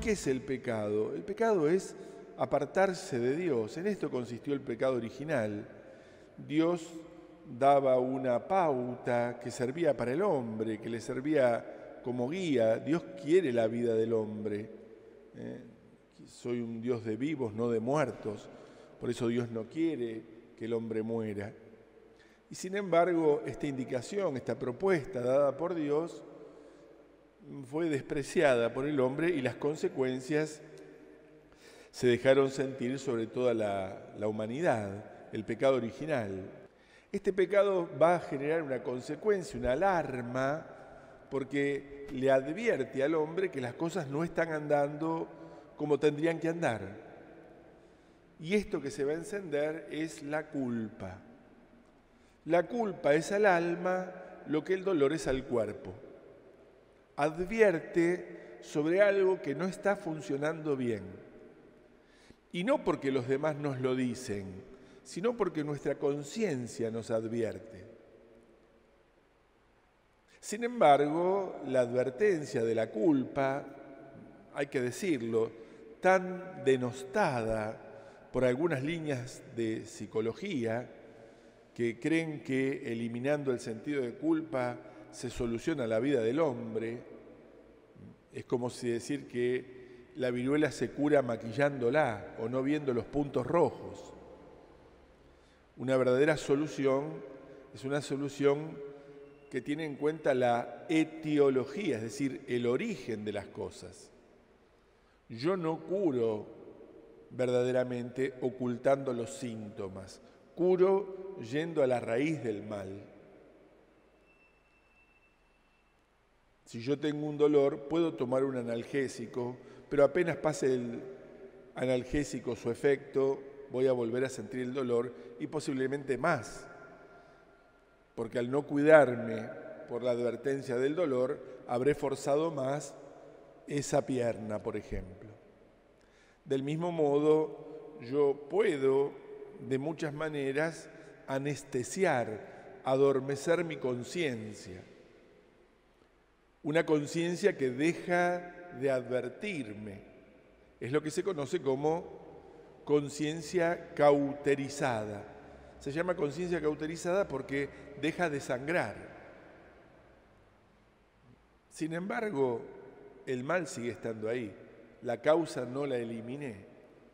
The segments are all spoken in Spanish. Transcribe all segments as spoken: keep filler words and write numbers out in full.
qué es el pecado? El pecado es apartarse de Dios. En esto consistió el pecado original. Dios daba una pauta que servía para el hombre, que le servía como guía. Dios quiere la vida del hombre. ¿eh? Soy un Dios de vivos, no de muertos. Por eso Dios no quiere que el hombre muera. Y sin embargo, esta indicación, esta propuesta dada por Dios, fue despreciada por el hombre y las consecuencias se dejaron sentir sobre toda la, la humanidad, el pecado original. Este pecado va a generar una consecuencia, una alarma, porque le advierte al hombre que las cosas no están andando como tendrían que andar. Y esto que se va a encender es la culpa. La culpa es al alma lo que el dolor es al cuerpo. Advierte sobre algo que no está funcionando bien. Y no porque los demás nos lo dicen, sino porque nuestra conciencia nos advierte. Sin embargo, la advertencia de la culpa, hay que decirlo, tan denostada por algunas líneas de psicología que creen que eliminando el sentido de culpa se soluciona la vida del hombre. Es como si decir que la viruela se cura maquillándola o no viendo los puntos rojos. Una verdadera solución es una solución que tiene en cuenta la etiología, es decir, el origen de las cosas. Yo no curo verdaderamente ocultando los síntomas, curo yendo a la raíz del mal. Si yo tengo un dolor, puedo tomar un analgésico, pero apenas pase el analgésico su efecto, voy a volver a sentir el dolor y posiblemente más, porque al no cuidarme por la advertencia del dolor, habré forzado más esa pierna, por ejemplo. Del mismo modo, yo puedo, de muchas maneras, anestesiar, adormecer mi conciencia. Una conciencia que deja de advertirme. Es lo que se conoce como conciencia cauterizada. Se llama conciencia cauterizada porque deja de sangrar. Sin embargo, el mal sigue estando ahí. La causa no la eliminé.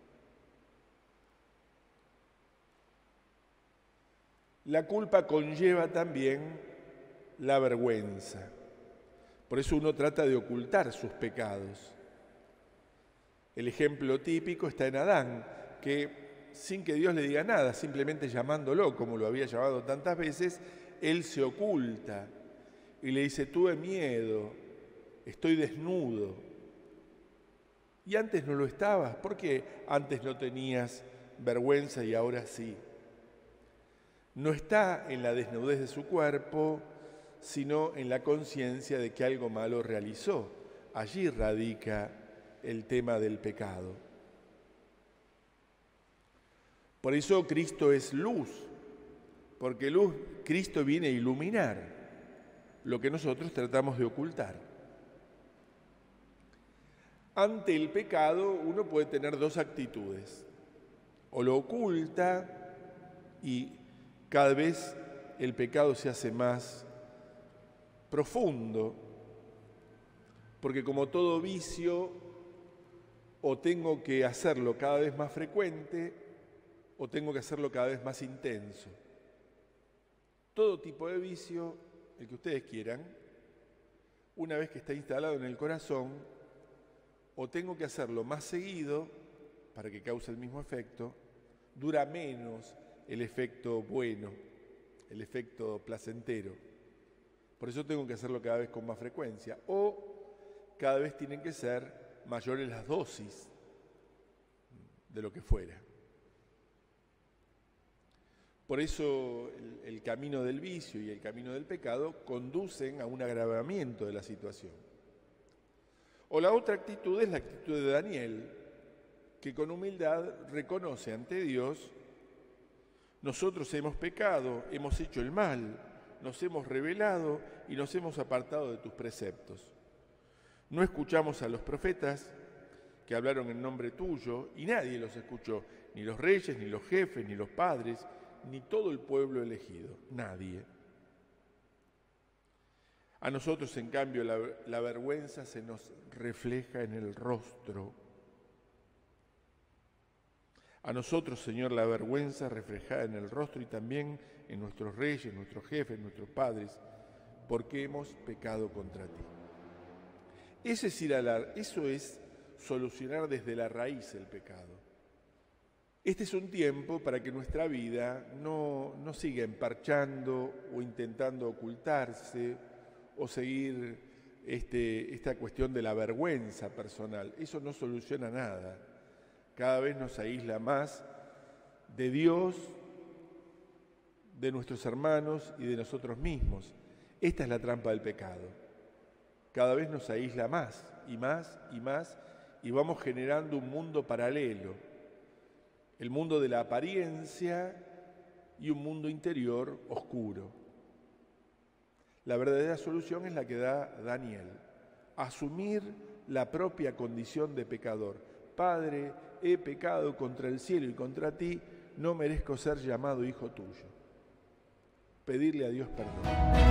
La culpa conlleva también la vergüenza. Por eso uno trata de ocultar sus pecados. El ejemplo típico está en Adán, que sin que Dios le diga nada, simplemente llamándolo, como lo había llamado tantas veces, él se oculta y le dice, tuve miedo, estoy desnudo. Y antes no lo estabas, ¿por qué antes no tenías vergüenza y ahora sí? No está en la desnudez de su cuerpo, sino en la conciencia de que algo malo realizó. Allí radica el tema del pecado. Por eso Cristo es luz, porque luz, Cristo viene a iluminar lo que nosotros tratamos de ocultar. Ante el pecado uno puede tener dos actitudes. O lo oculta y cada vez el pecado se hace más profundo, porque como todo vicio, o tengo que hacerlo cada vez más frecuente, o tengo que hacerlo cada vez más intenso. Todo tipo de vicio, el que ustedes quieran, una vez que está instalado en el corazón, o tengo que hacerlo más seguido para que cause el mismo efecto, dura menos el efecto bueno, el efecto placentero. Por eso tengo que hacerlo cada vez con más frecuencia. O cada vez tienen que ser mayores las dosis de lo que fuera. Por eso el, el camino del vicio y el camino del pecado conducen a un agravamiento de la situación. O la otra actitud es la actitud de Daniel, que con humildad reconoce ante Dios, nosotros hemos pecado, hemos hecho el mal, nos hemos rebelado y nos hemos apartado de tus preceptos. No escuchamos a los profetas, que hablaron en nombre tuyo y nadie los escuchó, ni los reyes, ni los jefes, ni los padres, ni todo el pueblo elegido, nadie. A nosotros, en cambio, la, la vergüenza se nos refleja en el rostro. A nosotros, Señor, la vergüenza reflejada en el rostro y también en nuestros reyes, nuestros jefes, nuestros padres, porque hemos pecado contra ti. Ese es ir a la, eso es solucionar desde la raíz el pecado. Este es un tiempo para que nuestra vida no, no siga emparchando o intentando ocultarse o seguir este, esta cuestión de la vergüenza personal. Eso no soluciona nada. Cada vez nos aísla más de Dios, de nuestros hermanos y de nosotros mismos. Esta es la trampa del pecado. Cada vez nos aísla más y más y más y vamos generando un mundo paralelo. El mundo de la apariencia y un mundo interior oscuro. La verdadera solución es la que da Daniel. Asumir la propia condición de pecador. Padre, he pecado contra el cielo y contra ti, no merezco ser llamado hijo tuyo. Pedirle a Dios perdón.